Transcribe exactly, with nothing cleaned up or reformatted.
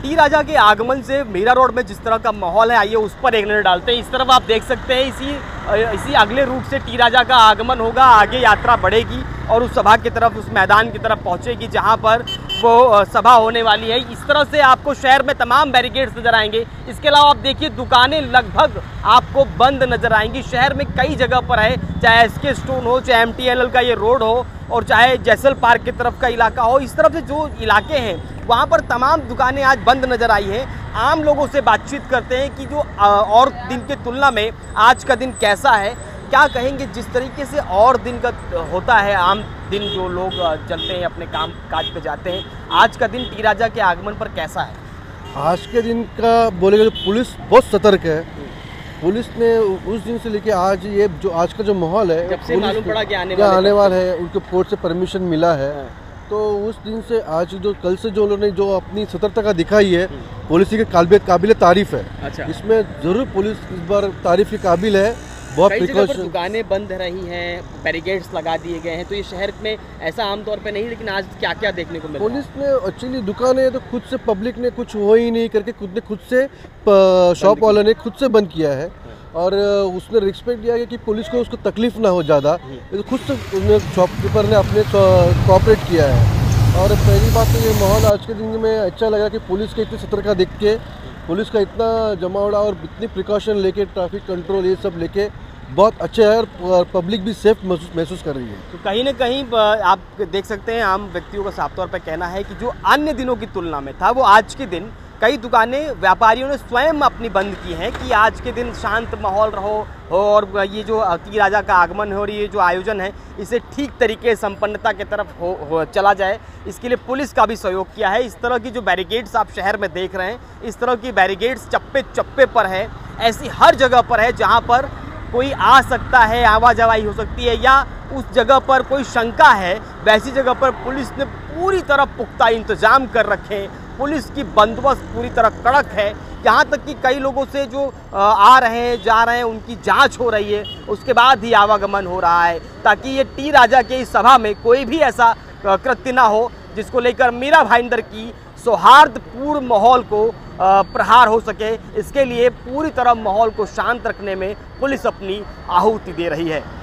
T राजा के आगमन से मीरा रोड में जिस तरह का माहौल है, आइए उस पर एक नज़र डालते हैं। इस तरफ आप देख सकते हैं इसी इसी अगले रूट से टी राजा का आगमन होगा, आगे यात्रा बढ़ेगी और उस सभा की तरफ, उस मैदान की तरफ पहुंचेगी जहां पर वो सभा होने वाली है। इस तरह से आपको शहर में तमाम बैरिकेड्स नजर आएंगे। इसके अलावा आप देखिए दुकानें लगभग आपको बंद नजर आएंगी। शहर में कई जगह पर है, चाहे एस के स्टोन हो, चाहे एम टी एन एल का ये रोड हो और चाहे जैसल पार्क की तरफ का इलाका हो, इस तरफ से जो इलाके हैं वहाँ पर तमाम दुकानें आज बंद नज़र आई हैं। आम लोगों से बातचीत करते हैं कि जो और दिन की तुलना में आज का दिन कैसा है, क्या कहेंगे। जिस तरीके से और दिन का होता है, आम दिन जो लोग चलते हैं अपने काम काज पे जाते हैं, आज का दिन टी राजा के आगमन पर कैसा है? आज के दिन का बोलेगा तो पुलिस बहुत सतर्क है। पुलिस ने उस दिन से लेके आज ये जो आज का जो माहौल है, जब से मालूम पड़ा कि आने वाले आने वाला है, उनको कोर्ट से परमिशन मिला है, तो उस दिन से आज जो कल से जो लोगों ने जो अपनी सतर्कता का दिखाई है, पुलिस की काबिल काबिल तारीफ है। अच्छा। इसमें जरूर पुलिस इस बार तारीफ के काबिल है। बहुत प्रिकॉशन, दुकानें बंद रही हैं, बैरिकेड्स लगा दिए गए हैं, तो ये शहर में ऐसा आमतौर पे नहीं, लेकिन आज क्या क्या देखने को मिला? पुलिस ने एक्चुअली दुकानें तो खुद से, पब्लिक ने कुछ हो ही नहीं करके खुद ने खुद से शॉप वाले ने खुद से बंद किया है और उसने रिस्पेक्ट दिया है कि पुलिस को उसको तकलीफ ना हो ज़्यादा, तो खुद से शॉपकीपर ने अपने कोऑपरेट किया है। और पहली बात तो ये माहौल आज के दिन में अच्छा लगा कि पुलिस के इतनी सतर्कता देख के, पुलिस का इतना जमावड़ा और इतनी प्रिकॉशन लेके, ट्रैफिक कंट्रोल ये सब लेके बहुत अच्छा है और पब्लिक भी सेफ महसूस कर रही है। तो कहीं ना कहीं आप देख सकते हैं आम व्यक्तियों का साफ तौर पर कहना है कि जो अन्य दिनों की तुलना में था, वो आज के दिन कई दुकानें व्यापारियों ने स्वयं अपनी बंद की हैं कि आज के दिन शांत माहौल रहो हो और ये जो टी राजा का आगमन है और ये जो आयोजन है इसे ठीक तरीके संपन्नता की तरफ हो, हो चला जाए। इसके लिए पुलिस का भी सहयोग किया है। इस तरह की जो बैरिकेड्स आप शहर में देख रहे हैं, इस तरह की बैरिकेड्स चप्पे चप्पे पर है, ऐसी हर जगह पर है जहाँ पर कोई आ सकता है, आवाजाही हो सकती है, या उस जगह पर कोई शंका है, वैसी जगह पर पुलिस ने पूरी तरह पुख्ता इंतजाम कर रखे हैं। पुलिस की बंदोबस्त पूरी तरह कड़क है। यहाँ तक कि कई लोगों से जो आ रहे हैं, जा रहे हैं, उनकी जांच हो रही है, उसके बाद ही आवागमन हो रहा है, ताकि ये टी राजा के इस सभा में कोई भी ऐसा कृत्य ना हो जिसको लेकर मीरा भाईंदर की सौहार्दपूर्ण माहौल को प्रहार हो सके। इसके लिए पूरी तरह माहौल को शांत रखने में पुलिस अपनी आहुति दे रही है।